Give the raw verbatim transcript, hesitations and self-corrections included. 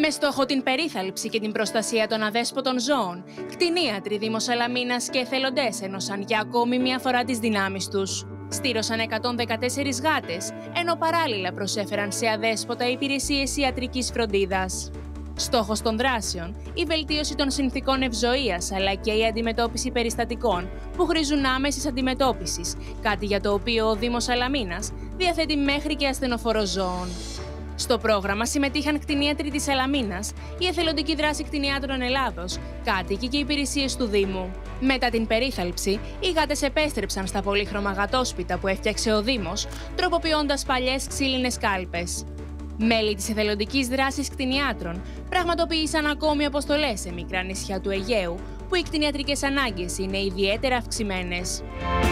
Με στόχο την περίθαλψη και την προστασία των αδέσποτων ζώων, κτηνίατροι Δήμος Σαλαμίνας και εθελοντές ένωσαν για ακόμη μια φορά τις δυνάμεις τους. Στήρωσαν εκατόν δεκατέσσερις γάτες, ενώ παράλληλα προσέφεραν σε αδέσποτα υπηρεσίες ιατρικής φροντίδας. Στόχος των δράσεων, η βελτίωση των συνθηκών ευζοίας, αλλά και η αντιμετώπιση περιστατικών που χρήζουν άμεσης αντιμετώπισης, κάτι για το οποίο ο Δήμος Σαλαμίνας διαθέτει μέχρι και ασθενοφόρο ζώων. Στο πρόγραμμα συμμετείχαν κτηνίατροι της Σαλαμίνας, η εθελοντική δράση κτηνιάτρων Ελλάδος, κάτοικοι και υπηρεσίες του Δήμου. Μετά την περίθαλψη, οι γάτες επέστρεψαν στα πολύχρωμα γατόσπιτα που έφτιαξε ο Δήμος, τροποποιώντας παλιές ξύλινες κάλπες. Μέλη της εθελοντικής δράσης κτηνιάτρων πραγματοποίησαν ακόμη αποστολές σε μικρά νησιά του Αιγαίου, που οι κτηνιατρικές ανάγκες είναι ιδιαίτερα αυξημένες.